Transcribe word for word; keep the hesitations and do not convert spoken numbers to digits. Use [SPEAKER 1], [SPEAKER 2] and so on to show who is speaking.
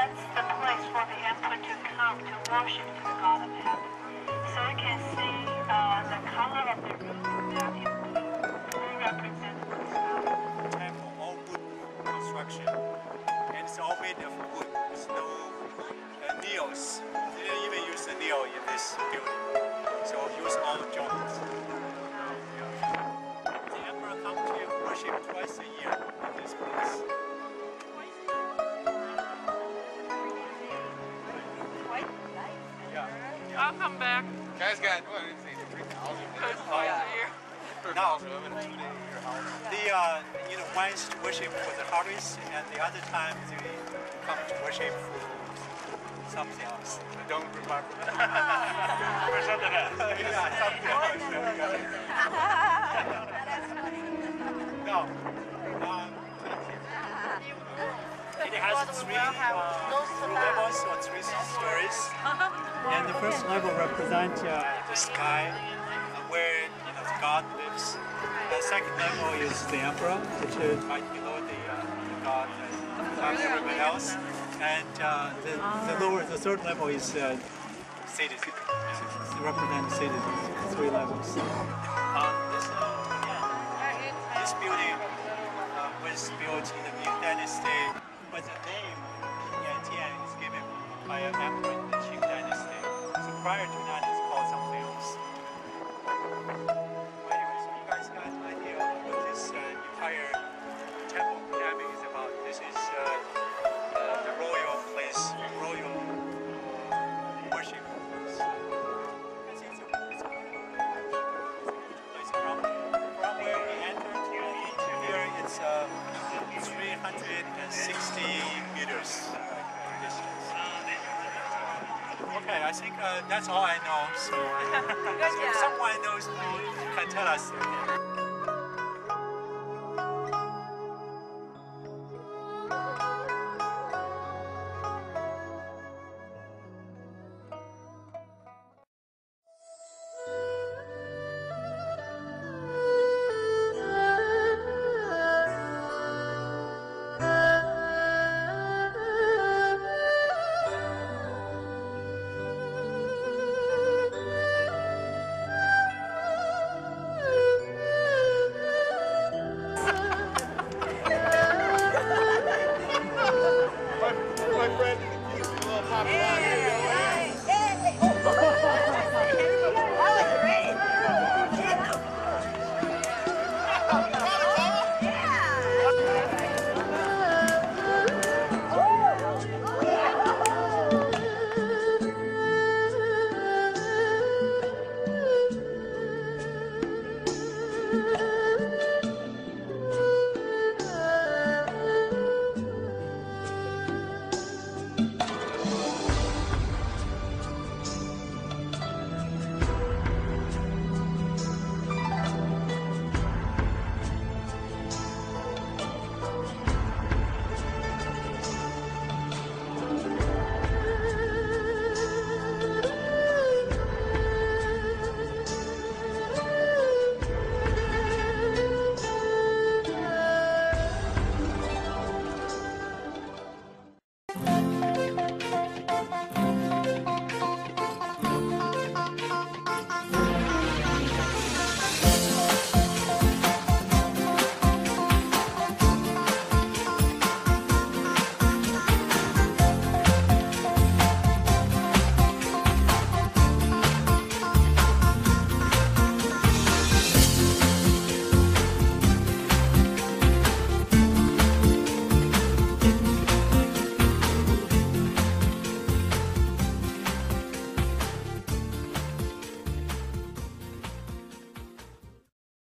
[SPEAKER 1] that's the place for the emperor to come to worship the god of heaven. So you can see uh, the color of the roof that is blue. Blue represents this mountain.
[SPEAKER 2] Temple, all wood construction, and it's all made of wood. There's no uh, nails. They didn't even use a nail in this building, so use all joints. The emperor comes to worship twice a year in this place. Yeah.
[SPEAKER 3] I'll come back.
[SPEAKER 4] Guys got what? It's three thousand.
[SPEAKER 3] Oh, yeah.
[SPEAKER 2] Now, the uh, you know, one is to worship for the harvest, and the other time they come to worship for something else.
[SPEAKER 4] Don't remember.
[SPEAKER 2] For something else. Yeah, something else. No. Um, it has three, uh, three levels or three stories. And the first level represents uh, the sky, uh, where you know God lives. The second level is the emperor, which is right below the, uh, the God and above everybody else. And uh, the, the lower, the third level is uh, citizens. It represents citizens. Three levels. Um, this, uh, this building uh, was built in the Ming Dynasty, but the name Yantian is given by an emperor in the Qing Dynasty. So prior to that, it's called something else. Well, anyway, so you guys got an idea of what this uh, entire temple abbey is about. This is uh, uh, the royal place, royal worship. It's, it's, a, it's a place from, from where we entered to here. It's uh, three hundred sixty meters distance. Okay, I think uh, that's all I know. So, so if someone knows more, can tell us.